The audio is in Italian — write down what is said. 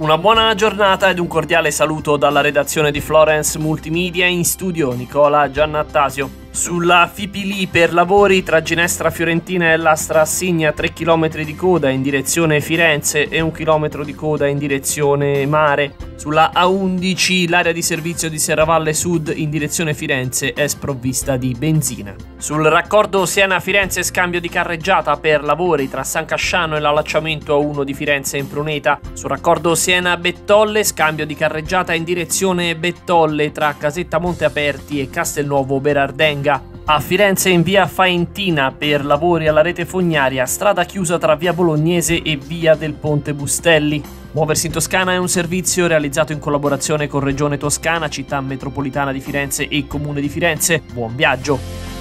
Una buona giornata ed un cordiale saluto dalla redazione di Florence Multimedia. In studio Nicola Giannattasio. Sulla Fipili per lavori tra Ginestra Fiorentina e Lastra Assigna 3 km di coda in direzione Firenze e 1 km di coda in direzione mare. Sulla A11 l'area di servizio di Serravalle Sud in direzione Firenze è sprovvista di benzina. Sul raccordo Siena-Firenze scambio di carreggiata per lavori tra San Casciano e l'allacciamento A1 di Firenze in Pruneta. Sul raccordo Siena-Bettolle scambio di carreggiata in direzione Bettolle tra Casetta Monteaperti e Castelnuovo Berardenga. A Firenze in via Faentina per lavori alla rete fognaria, strada chiusa tra via Bolognese e via del Ponte Bustelli. Muoversi in Toscana è un servizio realizzato in collaborazione con Regione Toscana, Città Metropolitana di Firenze e Comune di Firenze. Buon viaggio!